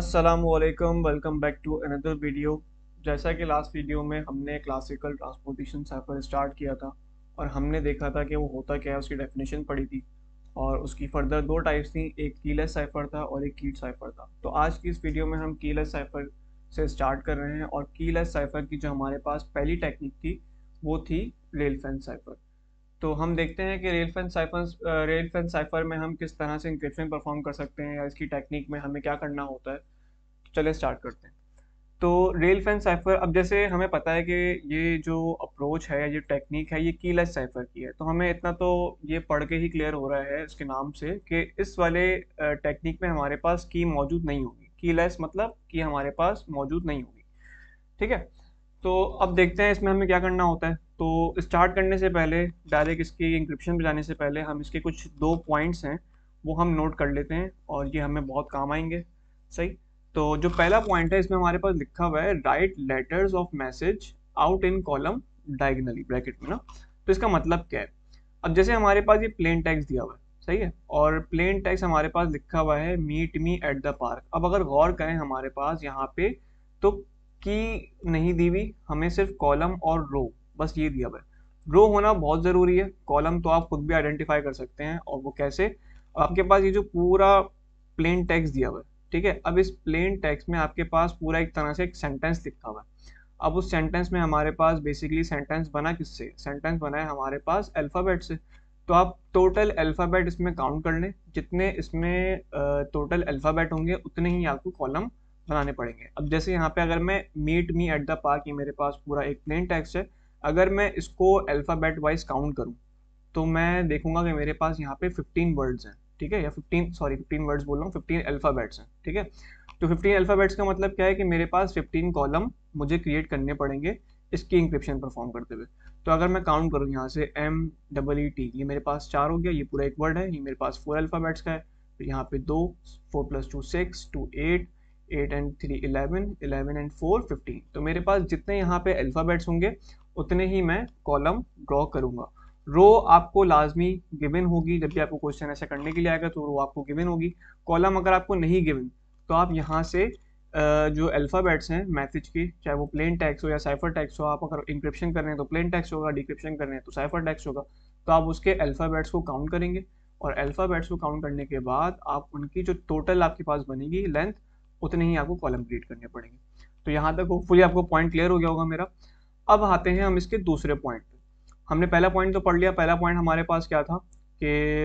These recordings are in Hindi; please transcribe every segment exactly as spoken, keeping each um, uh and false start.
अस्सलामुअलैकुम, welcome back to another video. जैसा कि लास्ट वीडियो में हमने क्लासिकल ट्रांसपोजिशन साइफर स्टार्ट किया था और हमने देखा था कि वो होता क्या है, उसकी डेफिनेशन पढ़ी थी और उसकी फर्दर दो टाइप्स थी, एक कीलेस साइफर था और एक कीट साइफर था। तो आज की इस वीडियो में हम कीलेस साइफर से स्टार्ट कर रहे हैं और कीलेस साइफर की जो हमारे पास पहली टेक्निक थी वो थी रेल फेंस साइफर। तो हम देखते हैं कि rail fence cipher rail fence cipher में हम किस तरह से इंक्रिप्शन परफॉर्म कर सकते हैं या इसकी टेक्निक में हमें क्या करना होता है। तो चलिए स्टार्ट करते हैं। तो रेल फेंस साइफर, अब जैसे हमें पता है कि ये जो अप्रोच है, ये टेक्निक है, ये कीलेस साइफर की है, तो हमें इतना तो ये पढ़ के ही क्लियर हो रहा है इसके नाम से कि इस वाले टेक्निक में हमारे पास की मौजूद नहीं होगी। कीलेस मतलब कि हमारे पास मौजूद नहीं होगी। ठीक है। तो अब देखते हैं इसमें हमें क्या करना होता है। तो स्टार्ट करने से पहले, डायरेक्ट इसकी इंक्रिप्शन पे जाने से पहले, हम इसके कुछ दो पॉइंट्स हैं वो हम नोट कर लेते हैं और ये हमें बहुत काम आएंगे। सही। तो जो पहला पॉइंट है, इसमें हमारे पास लिखा हुआ है write letters of message out in column diagonally, bracket में ना। तो इसका मतलब क्या है? अब जैसे हमारे पास ये प्लेन टेक्स्ट दिया हुआ है, सही है, और प्लेन टेक्स्ट हमारे पास लिखा हुआ है meet me at the park. अब अगर गौर करें हमारे पास यहाँ पे, तो की नहीं दी हुई, हमें सिर्फ कॉलम और रो, बस ये दिया हुआ है। रो होना बहुत ज़रूरी है, कॉलम तो आप खुद भी आइडेंटिफाई कर सकते हैं। और वो कैसे? आपके पास ये जो पूरा प्लेन टेक्स्ट दिया हुआ है, ठीक है, अब इस प्लेन टेक्स्ट में आपके पास पूरा एक तरह से एक सेंटेंस लिखा हुआ है। अब उस सेंटेंस में हमारे पास बेसिकली सेंटेंस बना किससे? सेंटेंस बना है हमारे पास अल्फ़ाबेट से। तो आप टोटल अल्फ़ाबेट इसमें काउंट कर लें, जितने इसमें टोटल अल्फ़ाबेट होंगे उतने ही आपको कॉलम बनाने पड़ेंगे। अब जैसे यहाँ पे अगर मैं meet me at the park, ये मेरे पास पूरा एक प्लेन टेक्स्ट है, अगर मैं इसको अल्फ़ाबेट वाइज काउंट करूँ तो मैं देखूंगा कि मेरे पास यहाँ पे फिफ्टीन वर्ड्स हैं। ठीक है, या फिफ्टीन, सॉरी फिफ्टीन वर्ड्स बोल रहा हूँ, फिफ्टीन अल्फ़ाबेट्स हैं। ठीक है। तो फिफ्टीन अल्फ़ाबेट्स का मतलब क्या है कि मेरे पास फिफ्टीन कॉलम मुझे क्रिएट करने पड़ेंगे इसकी इंक्रिप्शन परफॉर्म करते हुए। तो अगर मैं काउंट करूँ यहाँ से एम डबल ई टी, ये मेरे पास चार हो गया, ये पूरा एक वर्ड है, ये मेरे पास फोर अल्फ़ाबेट्स का है। फिर यहाँ पे दो, four plus two six, two eight, eight and three eleven, eleven and four fifteen. तो मेरे पास जितने यहाँ पे अल्फ़ाबेट्स होंगे उतने ही मैं कॉलम ड्रॉ करूंगा। रो आपको लाजमी गिवन होगी, जब भी आपको क्वेश्चन ऐसा करने के लिए आएगा तो रो आपको गिवन होगी। कॉलम अगर आपको नहीं गिवन तो आप यहाँ से अ, जो अल्फ़ाबेट्स हैं मैसेज की, चाहे वो प्लेन टेक्स्ट हो या साइफर टेक्स्ट हो, आप अगर इंक्रिप्शन कर रहे हैं तो प्लेन टेक्स्ट होगा, डिक्रिप्शन कर रहे हैं तो साइफर टेक्स्ट होगा। तो आप उसके अल्फ़ाबेट्स को काउंट करेंगे और अल्फ़ाबेट्स को काउंट करने के बाद आप उनकी जो टोटल आपके पास बनेगी लेंथ, उतने ही आपको कॉलम क्रिएट करने पड़ेंगे। तो यहाँ तक होपफुली आपको पॉइंट क्लियर हो गया होगा मेरा। अब आते हैं हम इसके दूसरे पॉइंट पे। हमने पहला पॉइंट तो पढ़ लिया। पहला पॉइंट हमारे पास क्या था कि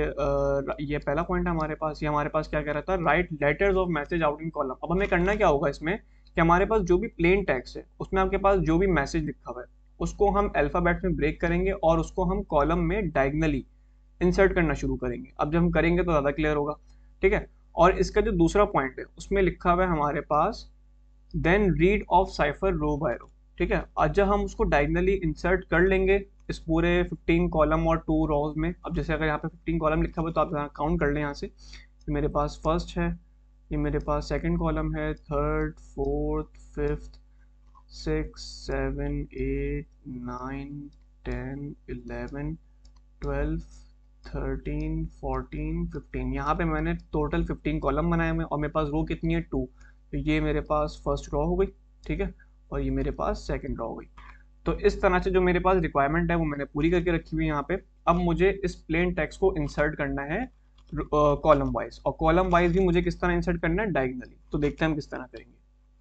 अ, ये पहला पॉइंट हमारे पास, ये हमारे पास क्या कह रहा था? Write letters of message out in column. अब हमें करना क्या होगा इसमें कि हमारे पास जो भी प्लेन टेक्स्ट है उसमें आपके पास जो भी मैसेज लिखा हुआ है उसको हम अल्फाबेट में ब्रेक करेंगे और उसको हम कॉलम में डायगनली इंसर्ट करना शुरू करेंगे। अब जब हम करेंगे तो ज़्यादा क्लियर होगा। ठीक है। और इसका जो दूसरा पॉइंट है उसमें लिखा हुआ है हमारे पास then read off cipher row by row. ठीक है। आज जब हम उसको डायगनली इंसर्ट कर लेंगे इस पूरे फिफ्टीन कॉलम और टू रोज में, अब जैसे अगर यहाँ पे फिफ्टीन कॉलम लिखा हुआ है तो आप यहाँ काउंट कर लें यहाँ से। ये मेरे पास फर्स्ट है, ये मेरे पास सेकंड कॉलम है, third, fourth, fifth, six, seven, eight, nine, ten, eleven, twelve, thirteen, fourteen, fifteen. यहाँ पे मैंने टोटल फिफ्टीन कॉलम बनाए हुए हैं और मेरे पास रो कितनी है? टू। तो ये मेरे पास फर्स्ट रो हो गई। ठीक है। और ये मेरे पास सेकंड रो हो गई। तो इस तरह से जो मेरे पास रिक्वायरमेंट है वो मैंने पूरी करके रखी हुई है यहाँ पे। अब मुझे इस प्लेन टेक्स्ट को इंसर्ट करना है कॉलम वाइज, और कॉलम वाइज भी मुझे किस तरह इंसर्ट करना है? डायगनली। तो देखते हैं हम किस तरह करेंगे।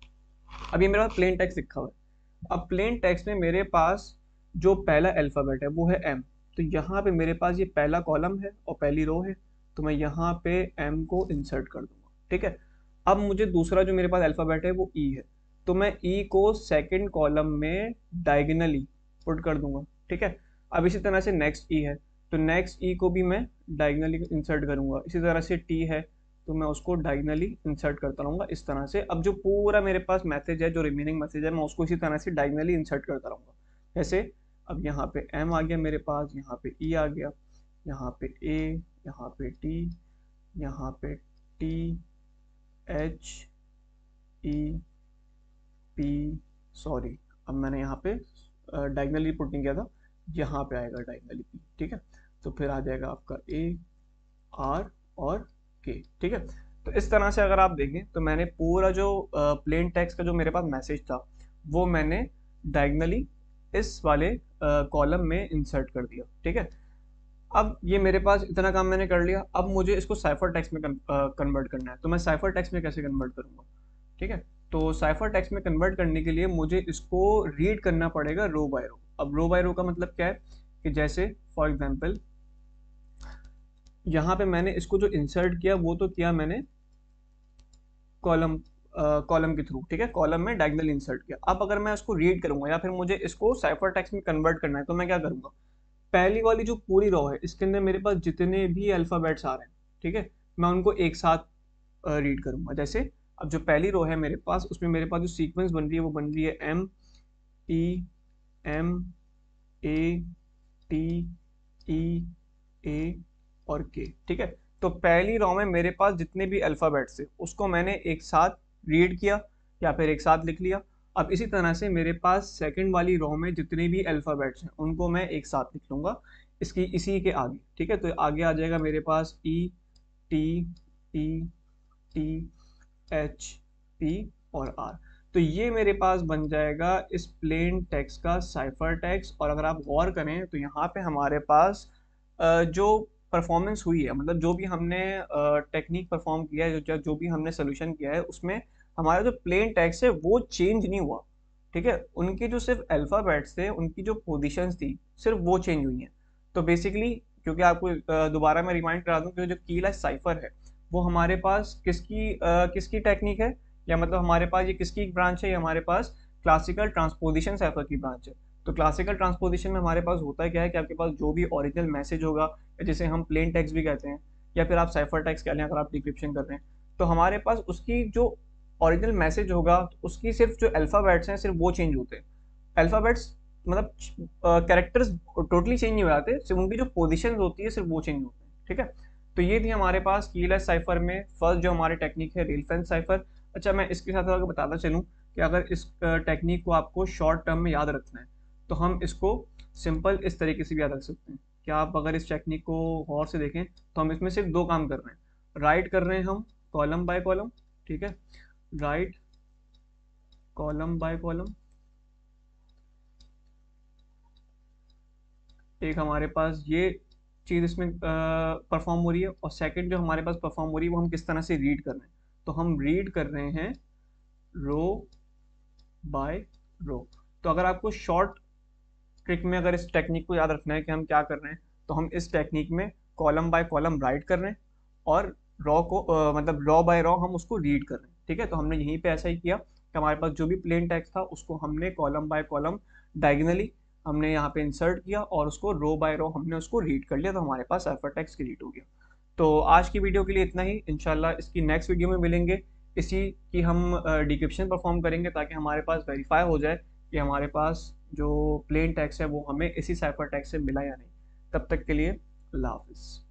अब ये मेरा प्लेन टेक्स्ट लिखा हुआ है। अब प्लेन टेक्स्ट में मेरे पास जो पहला अल्फ़ाबेट है वो है एम। तो यहाँ पे मेरे पास ये पहला कॉलम है और पहली रो है, तो मैं यहाँ पे एम को इंसर्ट कर दूंगा। ठीक है। अब मुझे दूसरा जो मेरे पास अल्फ़ाबेट है वो ई है, तो मैं ई को सेकंड कॉलम में डायगनली पुट कर दूंगा। ठीक है। अब इसी तरह से नेक्स्ट ई है, तो नेक्स्ट ई को भी मैं डायगनली इंसर्ट करूंगा। इसी तरह से टी है, तो मैं उसको डायगनली इंसर्ट करता रहूंगा इस तरह से। अब जो पूरा मेरे पास मैसेज है, जो रिमेनिंग मैसेज है, मैं उसको इसी तरह से डायगनली इंसर्ट करता रहूंगा। जैसे अब यहाँ पे एम आ गया मेरे पास, यहाँ पे ई आ गया, यहाँ पे ए, यहाँ पे टी, यहाँ पे T, H, E, P, sorry अब मैंने यहाँ पे डायगनली पुट नहीं किया था, यहाँ पे आएगा डायगनली पी। ठीक है। तो फिर आ जाएगा आपका ए, आर और के। ठीक है। तो इस तरह से अगर आप देखें तो मैंने पूरा जो प्लेन टेक्स्ट का जो मेरे पास मैसेज था वो मैंने डायगनली इस वाले कॉलम में इंसर्ट कर दिया। ठीक है, अब ये मेरे पास इतना काम मैंने कर लिया। अब मुझे इसको साइफर टेक्स्ट में कन्वर्ट करना है, तो मैं साइफर टेक्स्ट में कैसे कन्वर्ट करूंगा? ठीक है, तो साइफर टेक्स्ट में कन्वर्ट करने के लिए मुझे इसको रीड करना पड़ेगा रो बाय रो। अब रो बाय रो का मतलब क्या है कि जैसे फॉर एग्जांपल यहाँ पे मैंने इसको जो इंसर्ट किया वो तो किया मैंने कॉलम कॉलम के थ्रू। ठीक है, कॉलम में डायगोनल इंसर्ट किया। अब अगर मैं इसको रीड करूंगा या फिर मुझे इसको साइफर टेक्स्ट में कन्वर्ट करना है तो मैं क्या करूंगा? पहली वाली जो पूरी रो है इसके अंदर मेरे पास जितने भी अल्फाबेट्स आ रहे हैं, ठीक है, मैं उनको एक साथ रीड करूंगा। जैसे अब जो पहली रो है मेरे पास उसमें मेरे पास जो सीक्वेंस बन रही है वो बन रही है M E M A T E A और के। ठीक है, तो पहली रो में मेरे पास जितने भी अल्फाबेट्स थे उसको मैंने एक साथ रीड किया या फिर एक साथ लिख लिया। अब इसी तरह से मेरे पास सेकंड वाली रो में जितने भी अल्फाबेट्स हैं उनको मैं एक साथ लिख लूंगा इसकी इसी के आगे। ठीक है, तो आगे आ जाएगा मेरे पास E T E T H P और आर। तो ये मेरे पास बन जाएगा इस प्लेन टेक्स्ट का साइफर टेक्स्ट। और अगर आप गौर करें तो यहाँ पे हमारे पास अ, जो परफॉर्मेंस हुई है, मतलब जो भी हमने टेक्निक परफॉर्म किया है, जो जो भी हमने सोल्यूशन किया है, उसमें हमारा जो प्लेन टेक्स्ट है वो चेंज नहीं हुआ। ठीक है, उनके जो सिर्फ अल्फाबेट्स थे उनकी जो पोजीशंस थी सिर्फ वो चेंज हुई हैं। तो बेसिकली क्योंकि आपको अ, दोबारा मैं रिमाइंड करा दूं कि जो कीला साइफर है वो हमारे पास किसकी अ, किसकी टेक्निक है, या मतलब हमारे पास ये किसकी ब्रांच है? ये हमारे पास क्लासिकल ट्रांसपोजिशन साइफर की ब्रांच है। तो क्लासिकल ट्रांसपोजिशन में हमारे पास होता है क्या है कि आपके पास जो भी ओरिजिनल मैसेज होगा, जिसे हम प्लेन टेक्स्ट भी कहते हैं या फिर आप साइफर टेक्स्ट कह लें अगर आप डिक्रिप्शन कर रहे हैं, तो हमारे पास उसकी जो ओरिजिनल मैसेज होगा उसकी सिर्फ जो अल्फाबेट्स हैं सिर्फ वो चेंज होते हैं। अल्फाबेट्स मतलब कैरेक्टर्स टोटली चेंज नहीं हो जाते, सिर्फ उनकी जो पोजिशन होती है सिर्फ वो चेंज होते हैं। ठीक है, तो ये थी हमारे पास कीलेस साइफर में फर्स्ट जो हमारी टेक्निक है रीलफेंस साइफर। अच्छा, मैं इसके साथ अगर बताता चलूँ कि अगर इस टेक्निक को आपको शॉर्ट टर्म में याद रखना है तो हम इसको सिंपल इस तरीके से भी याद रख सकते हैं कि आप अगर इस टेक्निक को गौर से देखें तो हम इसमें सिर्फ दो काम कर रहे हैं। राइट कर रहे हैं हम कॉलम बाय कॉलम। ठीक है, राइट कॉलम बाय कॉलम, एक हमारे पास ये चीज़ इसमें परफॉर्म हो रही है, और सेकंड जो हमारे पास परफॉर्म हो रही है वो हम किस तरह से रीड कर रहे हैं। तो हम रीड कर रहे हैं रो बाय रो। तो अगर आपको शॉर्ट ट्रिक में अगर इस टेक्निक को याद रखना है कि हम क्या कर रहे हैं, तो हम इस टेक्निक में कॉलम बाय कॉलम राइट कर रहे हैं और रॉ को अ, मतलब रॉ बाय रॉ हम उसको रीड कर रहे हैं। ठीक है, तो हमने यहीं पे ऐसा ही किया कि हमारे पास जो भी प्लेन टेक्स्ट था उसको हमने कॉलम बाय कॉलम डायगनली हमने यहाँ पे इंसर्ट किया और उसको रो बाय रो हमने उसको रीड कर लिया, तो हमारे पास साइफर टेक्स्ट क्रिएट हो गया। तो आज की वीडियो के लिए इतना ही। इंशाल्लाह इसकी नेक्स्ट वीडियो में मिलेंगे, इसी की हम डिक्रिप्शन परफॉर्म करेंगे ताकि हमारे पास वेरीफाई हो जाए कि हमारे पास जो प्लेन टेक्स्ट है वो हमें इसी साइफर टेक्स्ट से मिला या नहीं। तब तक के लिए अल्लाह हाफिज़।